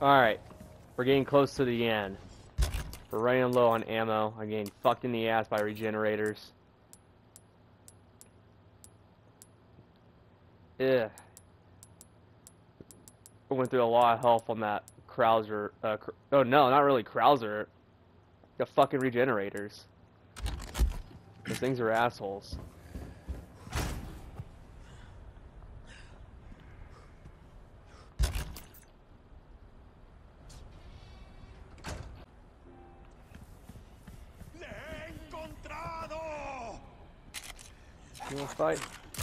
Alright. We're getting close to the end. We're running low on ammo. I'm getting fucked in the ass by regenerators. Ugh. I went through a lot of health on that Krauser. Oh no, not really Krauser. The fucking regenerators. Those things are assholes. You wanna fight?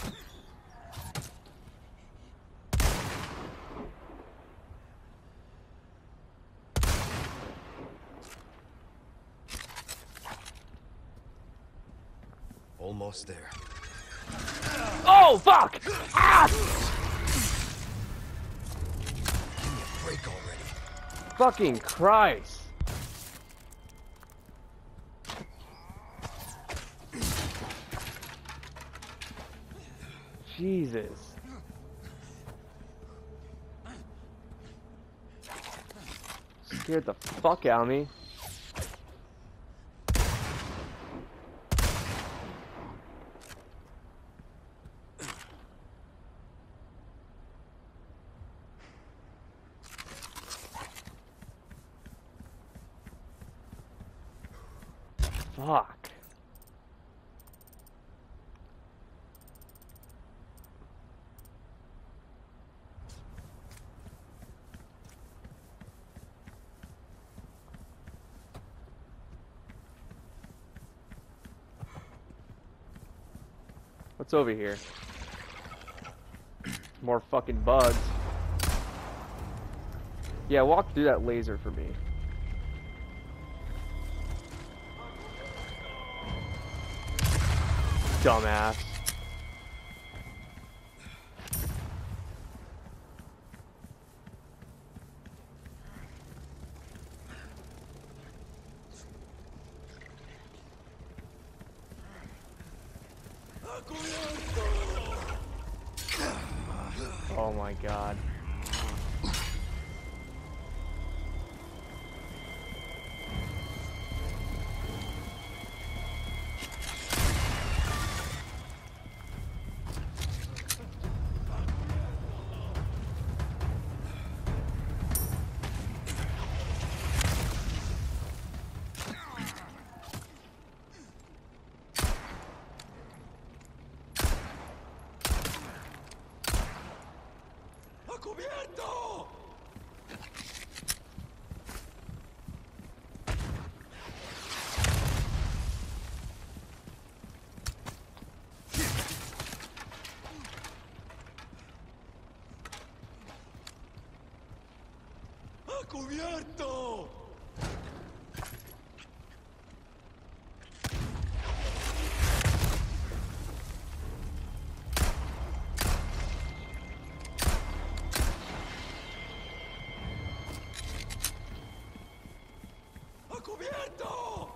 Almost there. Oh fuck! Ah! Give me a break already. Fucking Christ! Jesus. Scared the fuck out of me. Fuck. What's over here? More fucking bugs. Yeah, walk through that laser for me. Dumbass. Oh my god. ¡Cubierto! ¡A cubierto!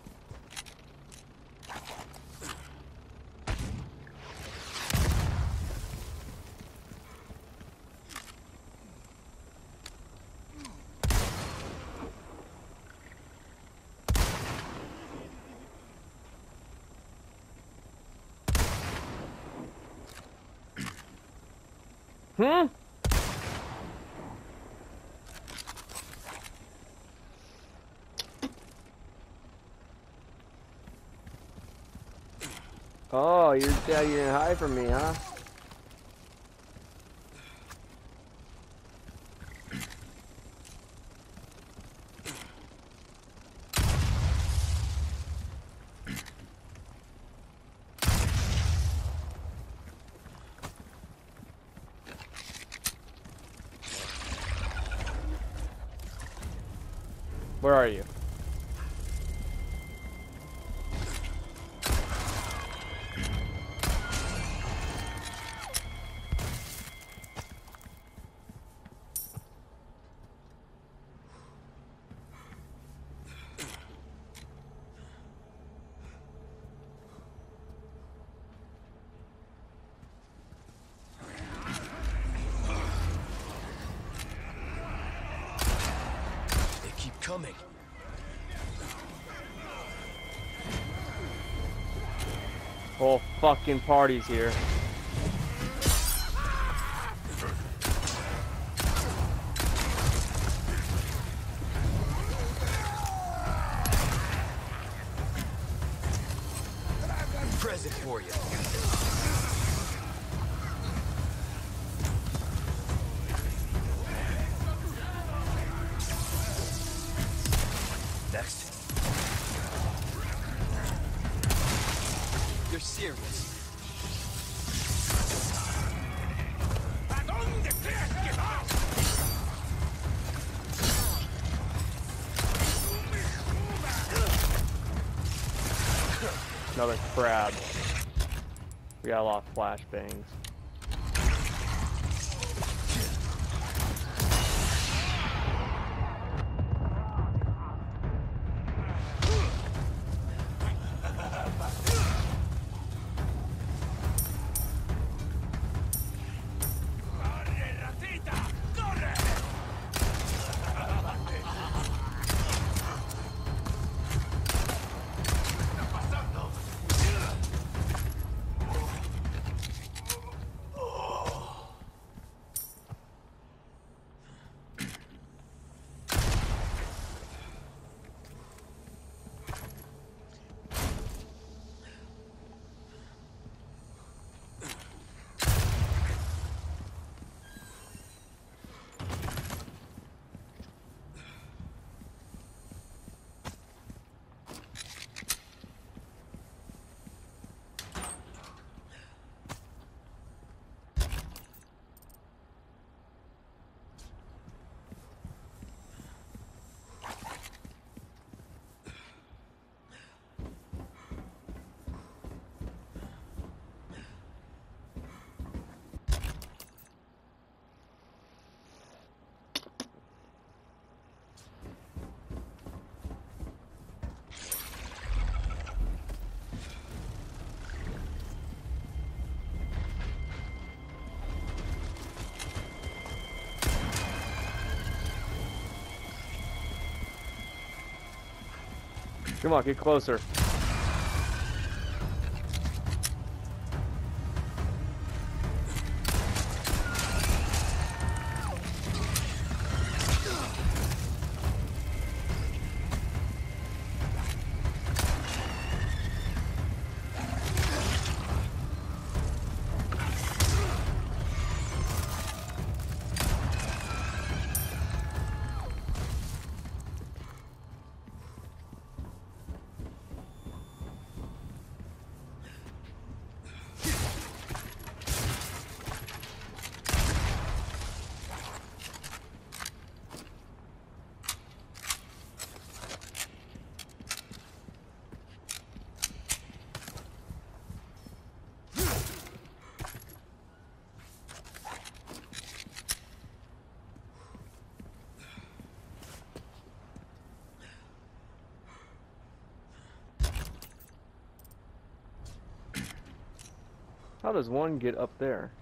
Hmm? Oh, you're gonna hide from me, huh? Where are you? coming. Whole fucking party's here. Present for you. Next. You're serious. Another crab. We got a lot of flashbangs. Come on, get closer. How does one get up there?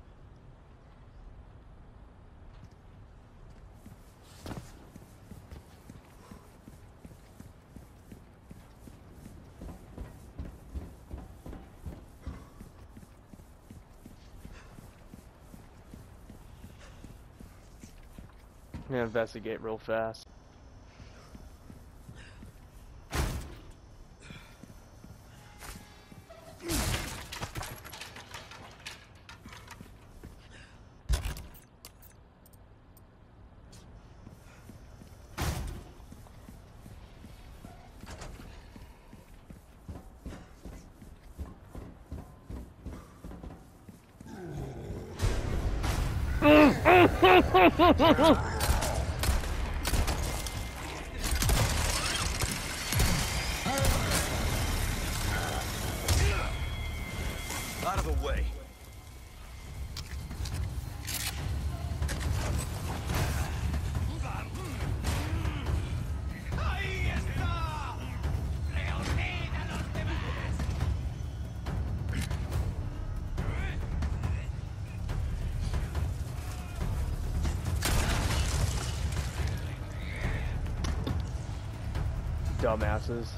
I'm gonna investigate real fast. Out of the way. Dumbasses.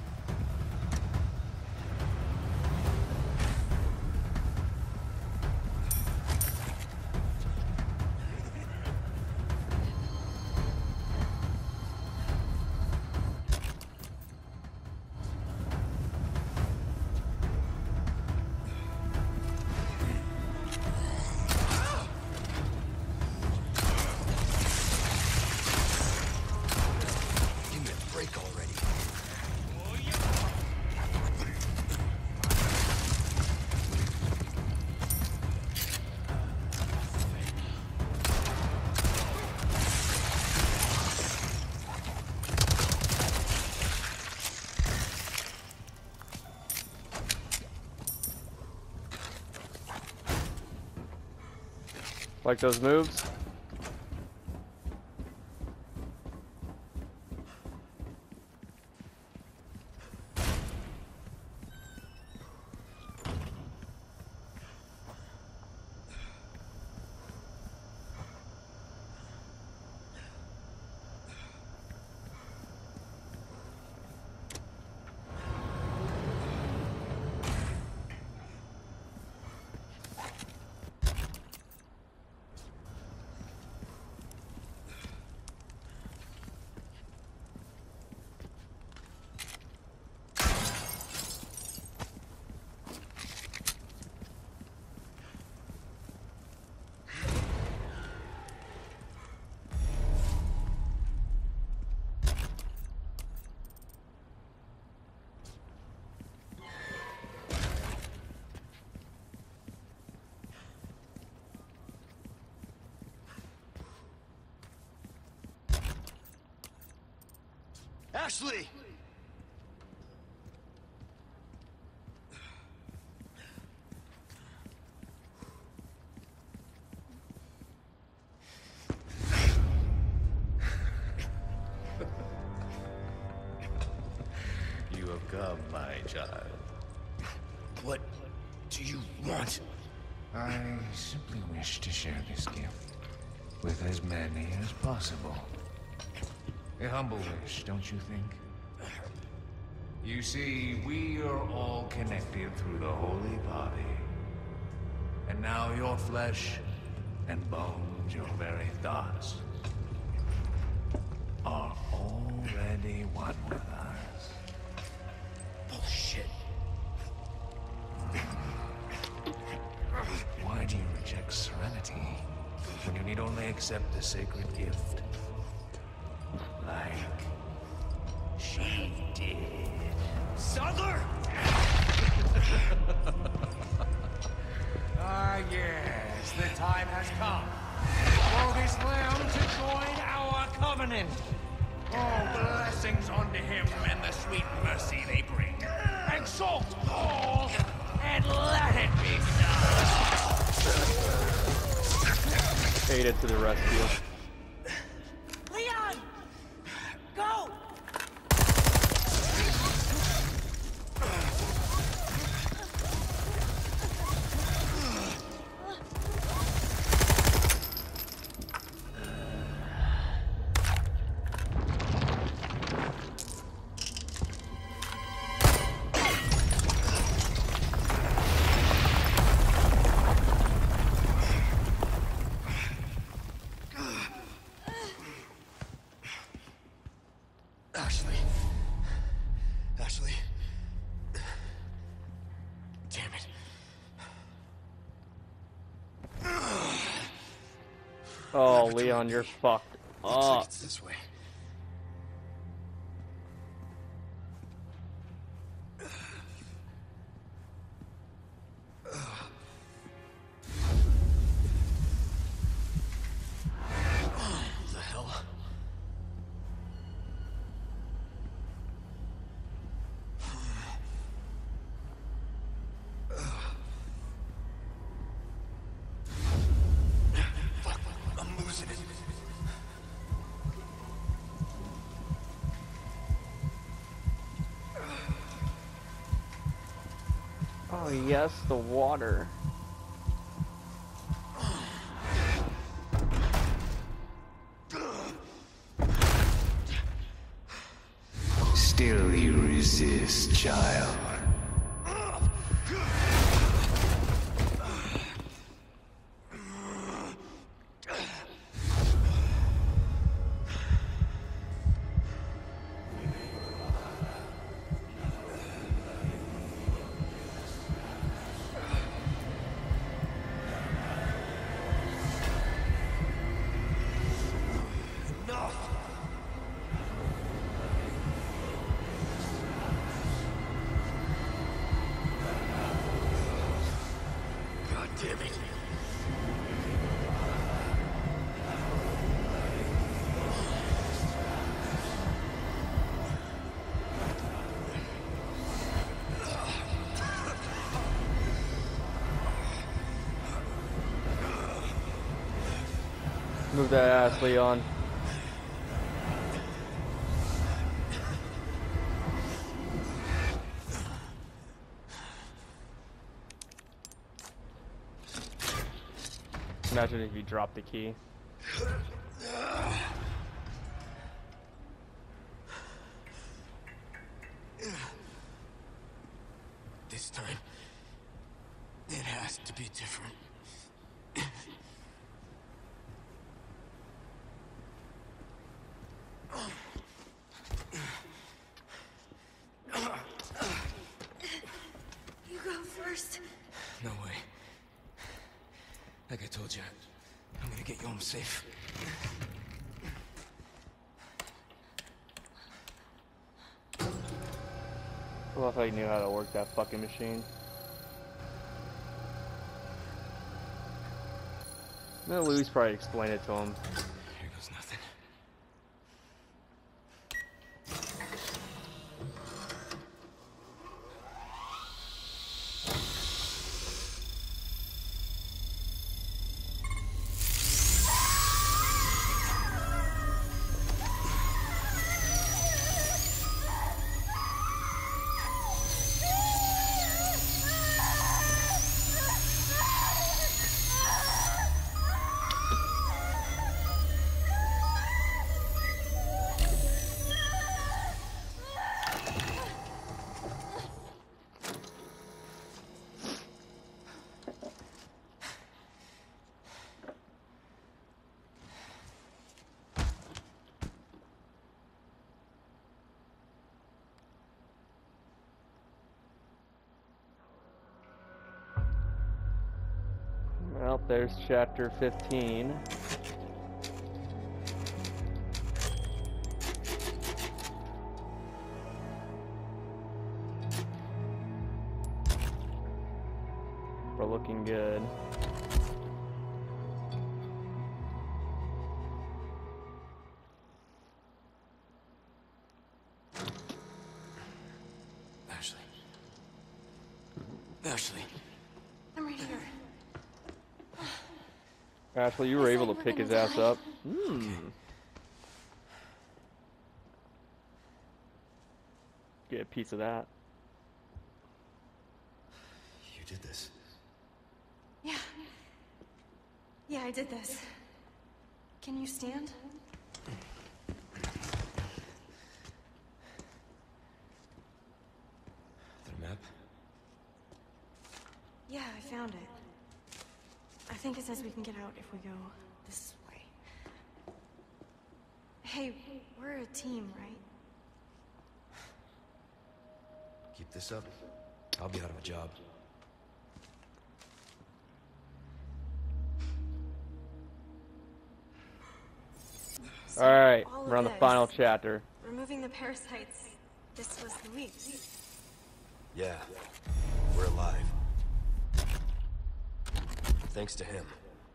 Give me a break already. Like those moves? Ashley! You have come, my child. What do you want? I simply wish to share this gift with as many as possible. A humble wish, don't you think? You see, we are all connected through the holy body. And now your flesh and bones, your very thoughts, are already one with us. Bullshit. Why do you reject serenity when you need only accept the sacred gift? Like she did. Sadler! Ah, yes, the time has come for this lamb to join our covenant. Oh, blessings unto him and the sweet mercy they bring. Exalt all and let it be so. Aid it to the rescue. Leon! Go! Ashley. Ashley. Damn it. Oh, Leon, you're fucked Looks like up. it's this way. What the hell? Fuck, I'm losing it. Oh yes, the water. Still you resist, child. God damn it. Move that ass, Leon. Imagine if you dropped the key. This time, it has to be different. You go first. No way. Like I told you, I'm gonna get you home safe. I love how you knew how to work that fucking machine. No, Louis probably explained it to him. Here goes nothing. Well, there's chapter 15. We're looking good. Ashley. Ashley. I'm right here. Ashley, you were able to pick his ass up. Get a piece of that. You did this. Yeah. Yeah, I did this. Can you stand? The map? Yeah, I found it. I think it says we can get out if we go this way. Hey, we're a team, right? Keep this up, I'll be out of a job. So Alright, all of we're on the this, final chapter. Removing the parasites. This was Luis. Yeah, we're alive. Thanks to him.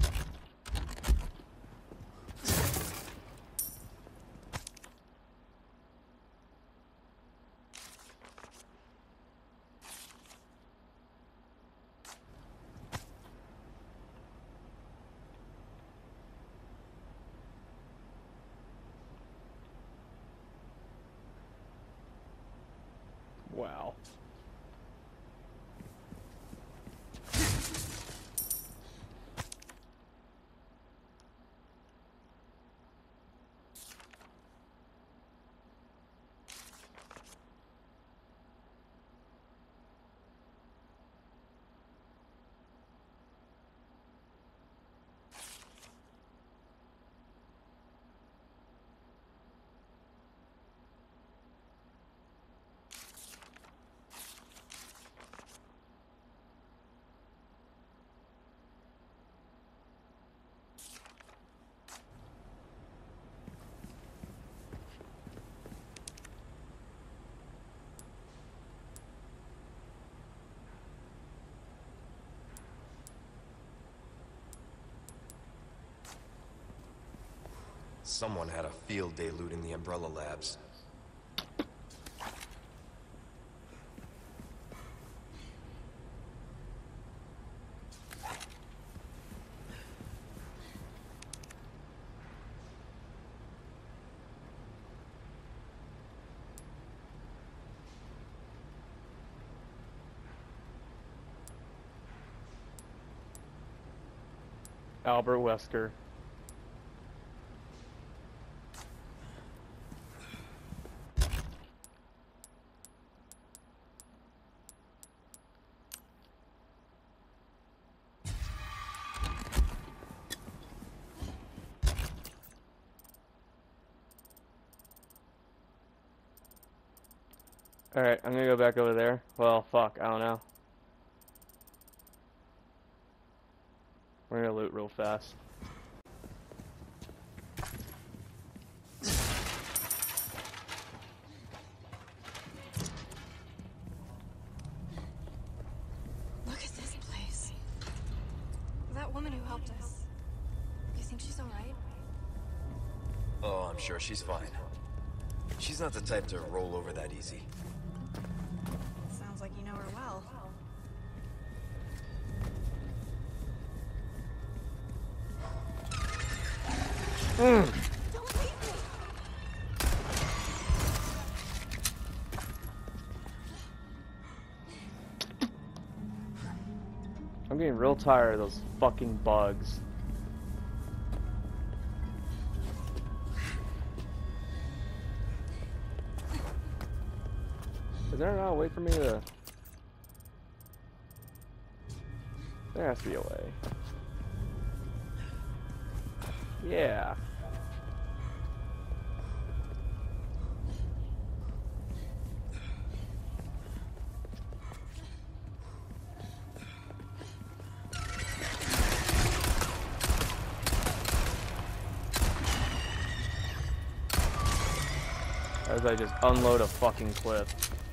Wow. Someone had a field day looting the Umbrella Labs. Albert Wesker. Alright, I'm gonna go back over there. Well, fuck, I don't know. We're gonna loot real fast. Look at this place. That woman who helped us. You think she's alright? Oh, I'm sure she's fine. She's not the type to roll over that easy. Sounds like you know her well. Don't leave me! I'm getting real tired of those fucking bugs. Is there not a way for me to... There has to be a way. Yeah. As I just unload a fucking clip.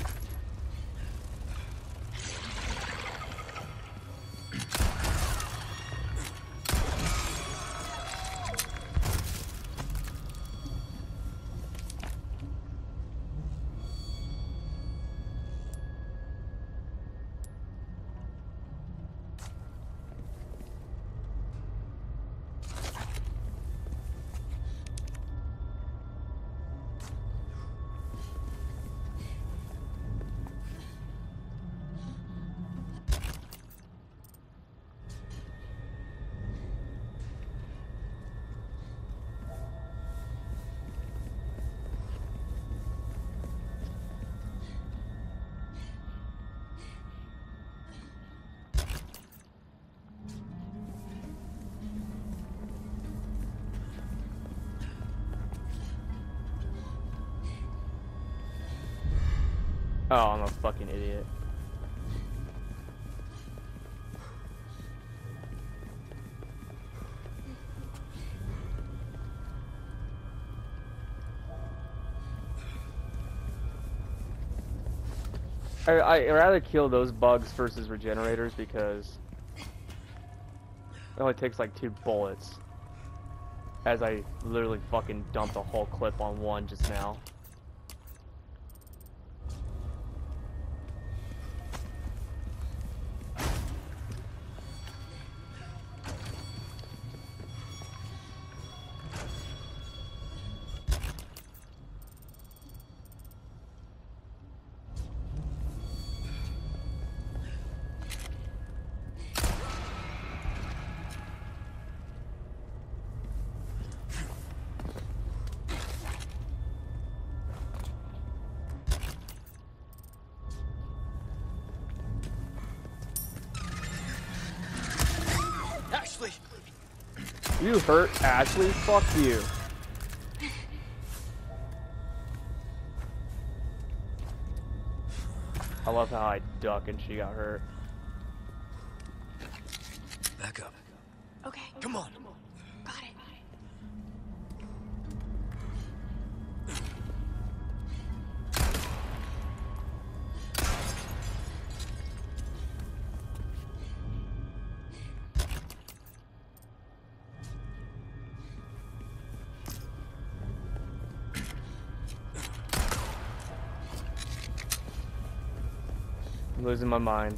Oh, I'm a fucking idiot. I'd rather kill those bugs versus regenerators because it only takes like 2 bullets. As I literally fucking dumped a whole clip on one just now. Ashley! You hurt Ashley? Fuck you. I love how I duck and she got hurt. Back up. Okay. Come on. Got it. I'm losing my mind.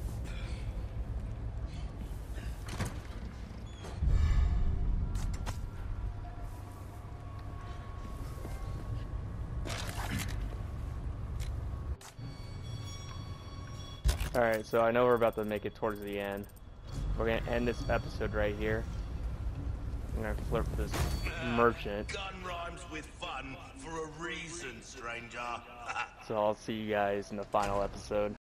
Alright, so I know we're about to make it towards the end. We're gonna end this episode right here. I'm gonna flirt with this merchant. Gun rhymes with fun for a reason, stranger. So I'll see you guys in the final episode.